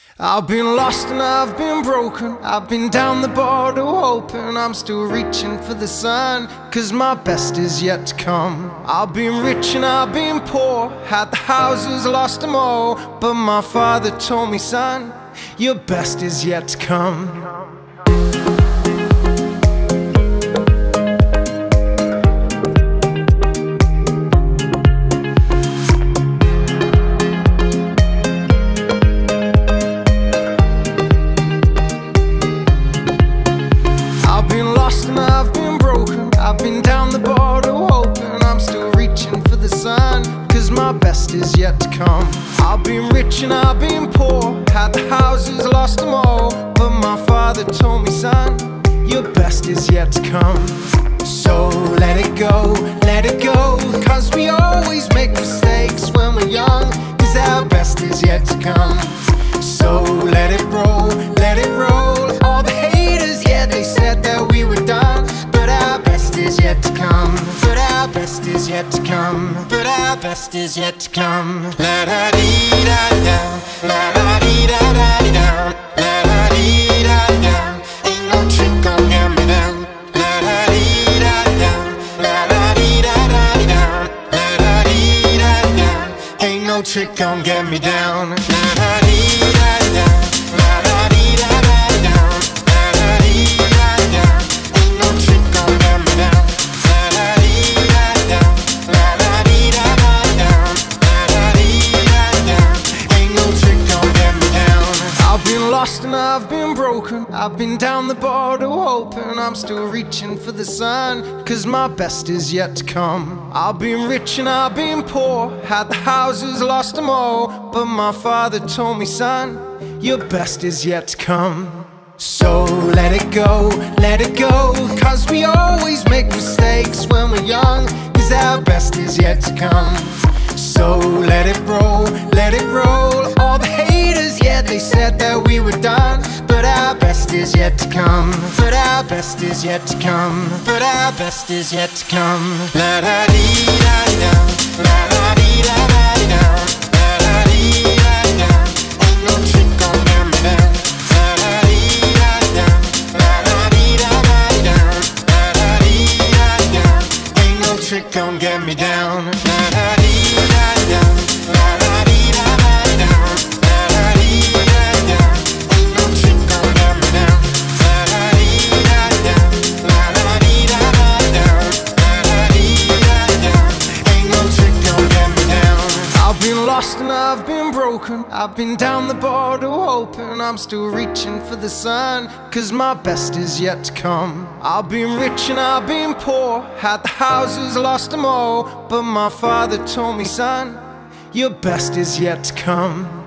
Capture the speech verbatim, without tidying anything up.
I've been lost and I've been broken. I've been down the border hoping. I'm still reaching for the sun, cause my best is yet to come. I've been rich and I've been poor, had the houses, lost them all. But my father told me, son, your best is yet to come. I've been broken, I've been down the border hoping. I'm still reaching for the sun, cause my best is yet to come. I've been rich and I've been poor, had the houses, lost them all. But my father told me, son, your best is yet to come. So let it go, let it go, cause we always make mistakes when we're young, cause our best is yet to come. So let it roll, let it roll. All the haters, yeah, they said that we were done, but our best is yet to come. But our best is yet to come. But our best is yet to come. La da dee da da, la da dee da da dee da, la da dee da da. Ain't no trick gon' get me down. La da dee da da, la da dee da da dee da, la da dee da da. Ain't no trick gon' get me down. La da dee da da, la da dee da da dee da, la da dee da da. Ain't no trick gon' get me down. La da dee da da, la da dee da da dee da, la da dee da da. Ain't no trick gon' get me down. I've been lost and I've been broken, I've been down the border hoping. I'm still reaching for the sun, cause my best is yet to come. I've been rich and I've been poor, had the houses, lost them all. But my father told me, son, your best is yet to come. So let it go, let it go, cause we always make mistakes when we're young, cause our best is yet to come. So let it roll, let it roll. All the haters, yeah, they said that we were done, but our best is yet to come. But our best is yet to come. But our best is yet to come. La da dee da da, la da dee da da dee da, la da dee da da. Ain't no trick gon' get me down. La da dee da da, la da dee da da dee da, la da dee da da. Ain't no trick gon' get me down. La da dee da da, la da dee da da dee da, la da dee da da. Ain't no trick gon' get me down. La da dee da da, la da dee da da dee da, la da dee da da. Ain't no trick gon' get me down. I've been lost and I've been broken, I've been down the border hoping. I'm still reaching for the sun, cause my best is yet to come. I've been rich and I've been poor, had the houses, lost them all. But my father told me, son, your best is yet to come.